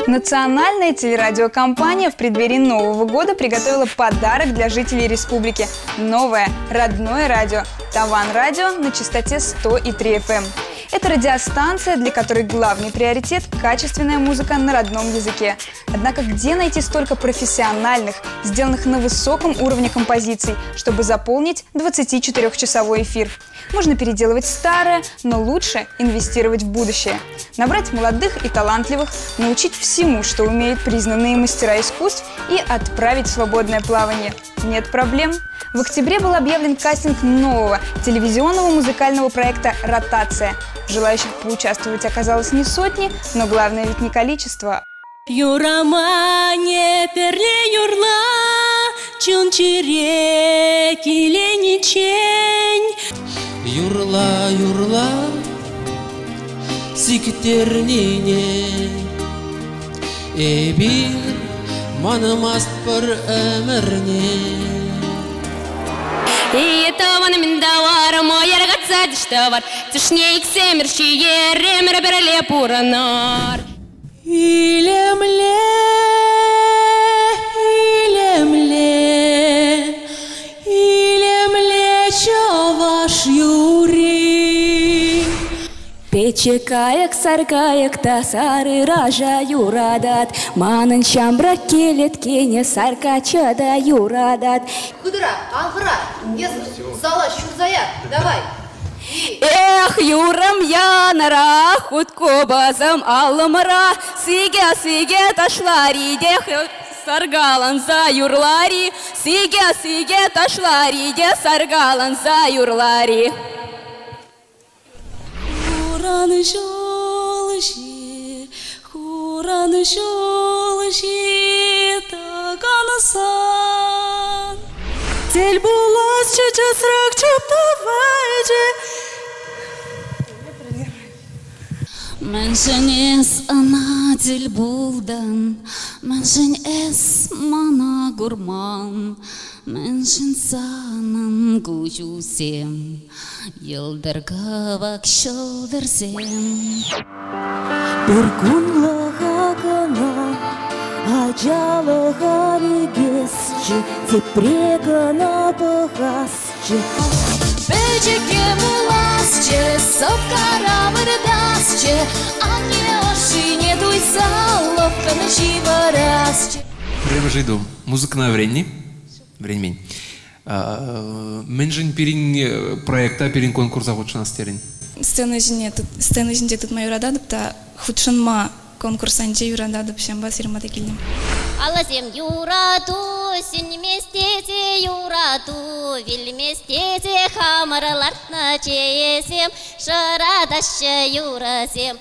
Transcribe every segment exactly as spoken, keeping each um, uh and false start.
Национальная телерадиокомпания в преддверии Нового года приготовила подарок для жителей республики. Новое, родное радио. Таван радио на частоте сто и три эф эм. Это радиостанция, для которой главный приоритет – качественная музыка на родном языке. Однако где найти столько профессиональных, сделанных на высоком уровне композиций, чтобы заполнить двадцатичетырёхчасовой эфир? Можно переделывать старое, но лучше инвестировать в будущее. Набрать молодых и талантливых, научить всему, что умеют признанные мастера искусств, и отправить в свободное плавание. Нет проблем. В октябре был объявлен кастинг нового телевизионного музыкального проекта «Ротация». Желающих поучаствовать оказалось не сотни, но главное ведь не количество. Юрамане перле юрла, чунчире киленичень. Юрла, юрла, сиктернине, эбир манамаст пар эмерне. И таван миндавар, мой яргатса диштавар, тишнейк семерчи еремер берле пуранар. Илемле, илемле, илемле чаваш юри. Печекаяк саркаяк та сары ража юрадат, манын чамбра келет кене саркачада юрадат. Кудыра, аңғыра, зала шурзая, давай. Эх, юрам янара, хутко базам алымыра, сиге-сиге ташлари, дех саргалан за юрлари, сиге-сиге ташлари, де саргалан за юрлари. Хураны жолыши, хураны жолыши, таганасан. Тель булас чечес рак чаптавайже. Меншен эс ана тель булдан, меншен эс мана гурман, меншен санан кучусем, йылдырга вак шылдырсем. Bir kunlaga gana, ajalıga negesçi, tepregana bağasçı. Бечеке муласче, сопкара вырдасче, а мне оши не дуйса, ловко ночи ворасче. Прямо жиду. Музыка на времени. Времени. Менжин перин проекта, перин конкурса хочешь настерин. Сцена зинет, сцена зинет тут мою рада, да худшанма конкурс анче юрада, да всем бас ирмата килдим. Алазем юрату, син местете юрату, виль местете хамарлартна чеесем, шарадаща юрасем.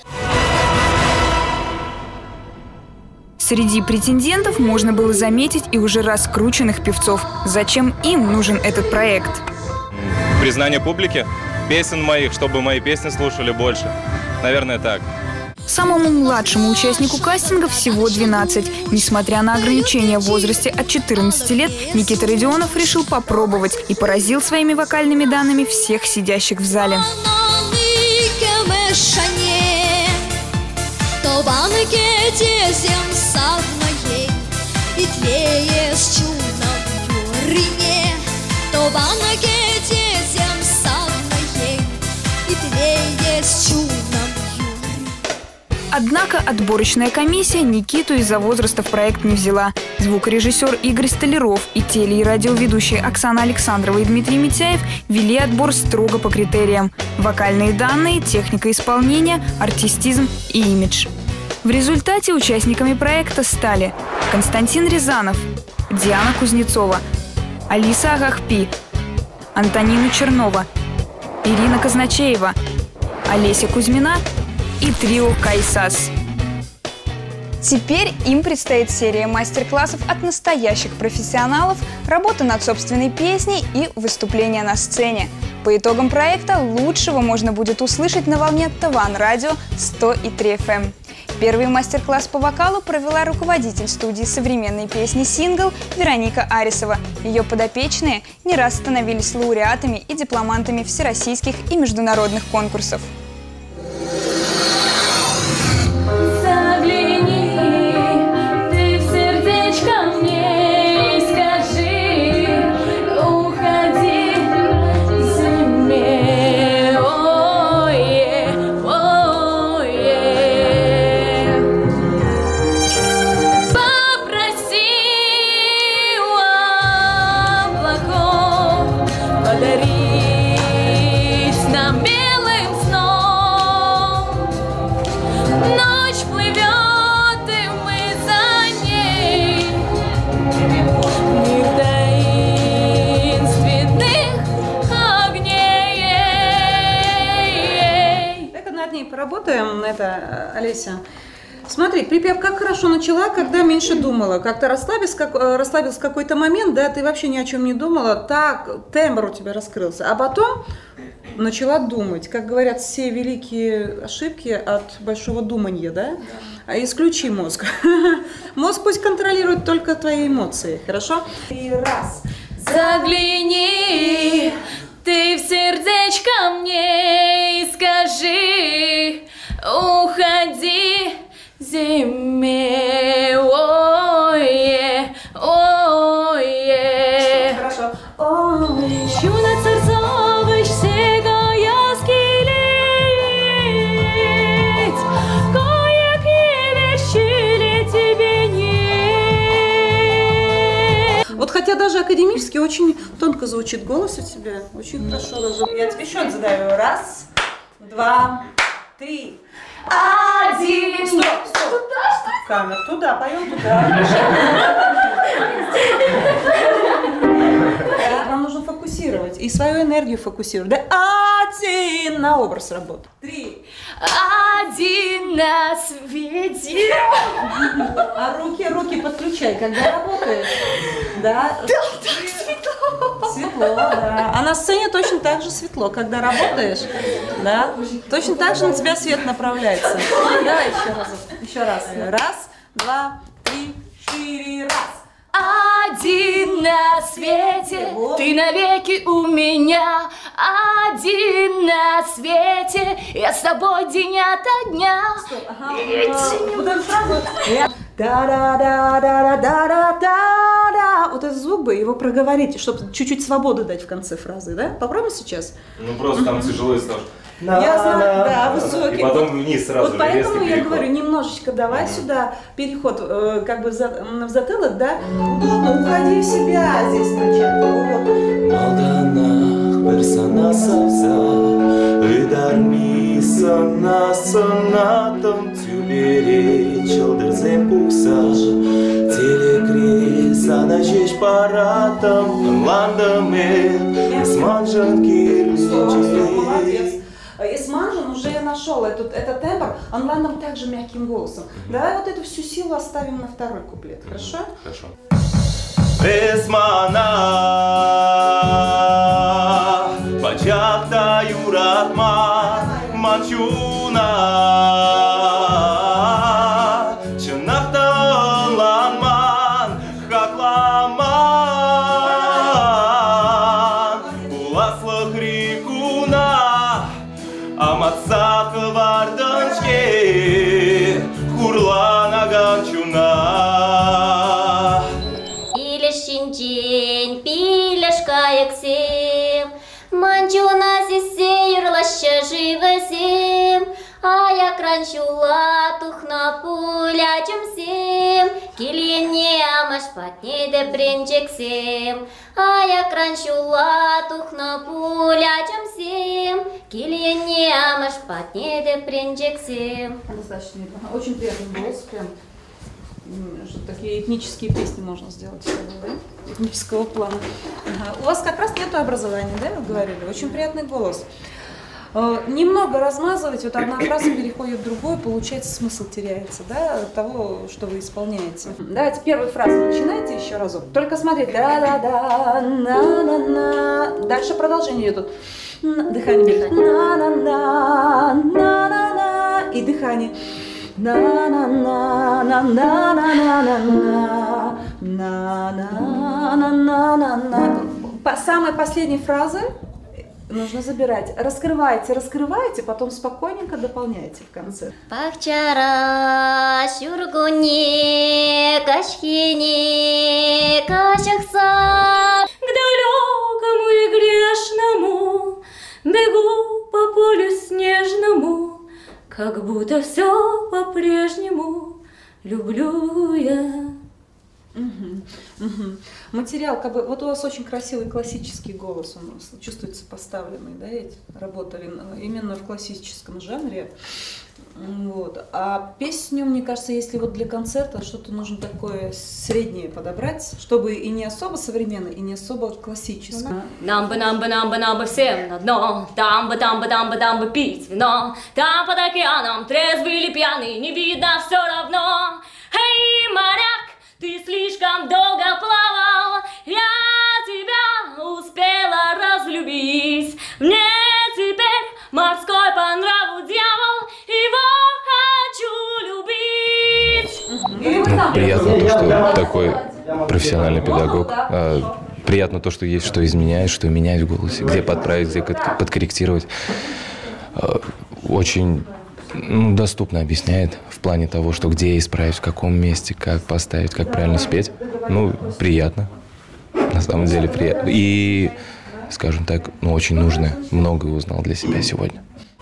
Среди претендентов можно было заметить и уже раскрученных певцов. Зачем им нужен этот проект? Признание публики, песен моих, чтобы мои песни слушали больше. Наверное, так. Самому младшему участнику кастинга всего двенадцать. Несмотря на ограничения в возрасте от четырнадцати лет, Никита Родионов решил попробовать и поразил своими вокальными данными всех сидящих в зале. Однако отборочная комиссия Никиту из-за возраста в проект не взяла. Звукорежиссер Игорь Столяров и теле- и радиоведущие Оксана Александрова и Дмитрий Митяев вели отбор строго по критериям: вокальные данные, техника исполнения, артистизм и имидж. В результате участниками проекта стали Константин Рязанов, Диана Кузнецова, Алиса Агахпи, Антонина Чернова, Ирина Казначеева, Олеся Кузьмина и трио «Кайсас». Теперь им предстоит серия мастер-классов от настоящих профессионалов, работа над собственной песней и выступления на сцене. По итогам проекта лучшего можно будет услышать на волне Таван радио сто и три эф эм. Первый мастер-класс по вокалу провела руководитель студии современной песни «Сингл» Вероника Арисова. Ее подопечные не раз становились лауреатами и дипломантами всероссийских и международных конкурсов. Загляни это, Олеся. Смотри, припев как хорошо начала, когда меньше думала. Как-то расслабился, как, расслабился какой-то момент, да, ты вообще ни о чем не думала, так тембр у тебя раскрылся. А потом начала думать. Как говорят, все великие ошибки от большого думания, да? А исключи мозг. Мозг пусть контролирует только твои эмоции, хорошо? И раз. Загляни ты в сердечко мне и скажи, уходи зиме, ой, ой. Хорошо. Ой. Чудо сердцовых сегая скелеть, кое-какие вещи тебе нет. Вот хотя даже академически очень тонко звучит голос у тебя, очень хорошо даже. Я тебе счет задаю. Раз, два, три. Один. Стоп, стоп. Туда, что? Камер, туда, поем туда. Нам нужно фокусировать и свою энергию фокусировать. Да, один на образ работы. Три. Один на свете. А руки, руки подключай, когда работаешь. Да. Да, так светло. Светло, да. А на сцене точно так же светло, когда работаешь, да. Точно так же на тебя свет направляется. Давай еще раз. Еще раз. Раз, два, три, четыре, раз. Один на свете, ты навеки у меня. Один на свете, я с тобой день ото дня. Ага. Вот эту фразу. Да-да-да-да-да-да-да-да. Вот этот звук бы его проговорить, чтобы чуть-чуть свободы дать в конце фразы, да? Попробуй сейчас. Ну просто там тяжело и сложно. Я знаю, да, высокий. И потом вниз сразу. Вот поэтому я говорю, немножечко давай сюда переход, э, как бы за, в затылок, да? Удобно, уходи в себя здесь сначала. Молодец. Эсманжин уже нашел этот, этот тембр, анландом также мягким голосом. Давай вот эту всю силу оставим на второй куплет, хорошо? Хорошо. Эсмана, бачахта юратма, манчуна, чынахта ланман, хакламан, уласлых рикуна. Аматсақ вардыншке, хурланаган чуна. Илешінчен пилешка ексем, манчуна сесе юрлашы живесем, аяк ранчула тухна пуля чымсем, келенне амаш патнеде бренчексем, аяк ранчула тухна пуля чымсем, келенне амаш патнеде бренчексем. Достаточно, очень приятный голос, прям. Что такие этнические песни можно сделать, да? Этнического плана. Ага. У вас как раз нет образования, да, вы говорили? Очень приятный голос. Немного размазывать, вот одна фраза переходит в другую, получается смысл теряется, да, от того, что вы исполняете. Давайте первую фразу начинайте еще разок. Только смотрите, да-да-да, на-на-на. Дальше продолжение идет. Дыхание. На-на-на, на-на-на. И дыхание. На-на-на-на-на-на-на-на. На-на-на-на-на-на. По самой последней фразе нужно забирать. Раскрывайте, раскрывайте, потом спокойненько дополняйте в конце. Пахчара, шургуне, кашхине, кашахса. К далекому и грешному бегу по полю снежному, как будто все по-прежнему люблю я. Угу, угу. Материал, как бы, вот у вас очень красивый классический голос, он чувствуется поставленный, да, ведь работали именно в классическом жанре. Вот. А песню, мне кажется, если вот для концерта что-то нужно такое среднее подобрать, чтобы и не особо современное, и не особо классическое. Нам бы, нам бы, нам бы, нам бы всем на дно. Там бы, там бы, там бы, там бы пить вино. Там под океаном, трезвый или пьяный, не видно все равно. Эй, моряк, ты слишком долго плавал, я тебя успела разлюбить. Мне теперь морской по нраву дьявол, его хочу любить. Ну, приятно то, что такой профессиональный педагог. А, приятно то, что есть что изменять, что менять в голосе, где подправить, где подкорректировать. А, очень ну, доступно объясняет в плане того, что где исправить, в каком месте, как поставить, как правильно спеть. Ну, приятно. На самом деле приятно. И, скажем так, ну, очень нужное. Многое узнал для себя сегодня.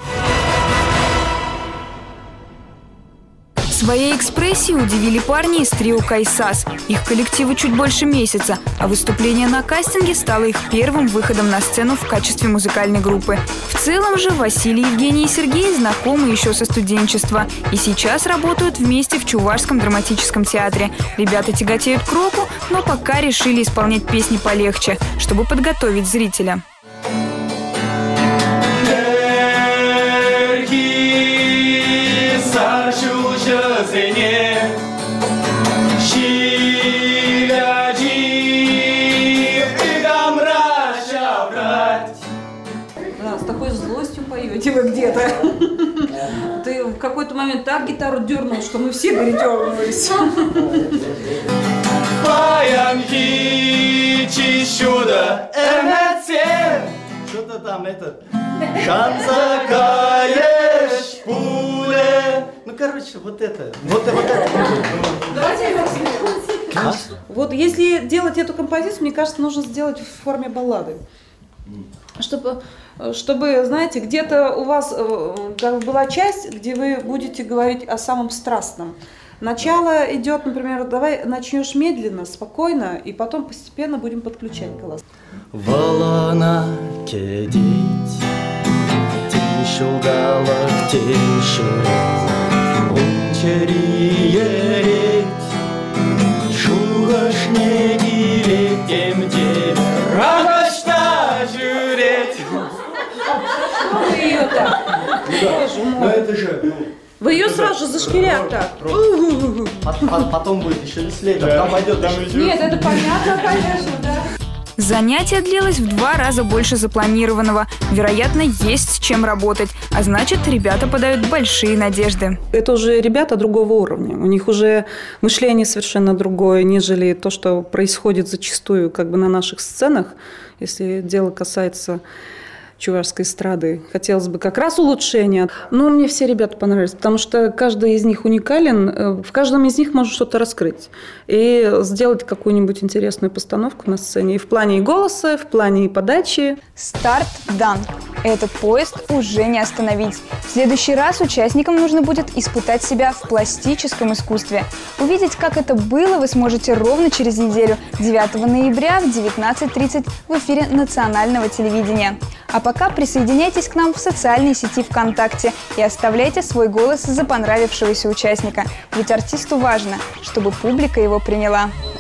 Своей экспрессией удивили парни из трио «Кайсас». Их коллективу чуть больше месяца, а выступление на кастинге стало их первым выходом на сцену в качестве музыкальной группы. В целом же Василий, Евгений и Сергей знакомы еще со студенчества и сейчас работают вместе в Чувашском драматическом театре. Ребята тяготеют к року, но пока решили исполнять песни полегче, чтобы подготовить зрителя. Да, с такой злостью поете вы где-то. Ты в какой-то момент так гитару дернул, что мы все передернулись. Что-то там это... Шанзакаешь пуле. Ну, короче, вот это. Вот, вот это. Вот если делать эту композицию, мне кажется, нужно сделать в форме баллады. Чтобы, чтобы, знаете, где-то у вас как бы была часть, где вы будете говорить о самом страстном. Начало идет, например, давай начнешь медленно, спокойно, и потом постепенно будем подключать голос. Волона кедить, тишугалак тишурез, унчериерет, шугашне гирет, темде, рагашта жюрет. Вы ее так. Ну это же... Вы ее сразу же зашкирят так. Потом будет еще веселее, там пойдет. Нет, это понятно, конечно, да. Занятие длилось в два раза больше запланированного. Вероятно, есть с чем работать. А значит, ребята подают большие надежды. Это уже ребята другого уровня. У них уже мышление совершенно другое, нежели то, что происходит зачастую как бы на наших сценах. Если дело касается чувашской эстрады. Хотелось бы как раз улучшения. Но мне все ребята понравились, потому что каждый из них уникален. В каждом из них можно что-то раскрыть. И сделать какую-нибудь интересную постановку на сцене. И в плане и голоса, и в плане и подачи. Старт дан. Этот поезд уже не остановить. В следующий раз участникам нужно будет испытать себя в пластическом искусстве. Увидеть, как это было, вы сможете ровно через неделю, девятого ноября в девятнадцать тридцать в эфире национального телевидения. А пока присоединяйтесь к нам в социальной сети ВКонтакте и оставляйте свой голос за понравившегося участника. Ведь артисту важно, чтобы публика его приняла.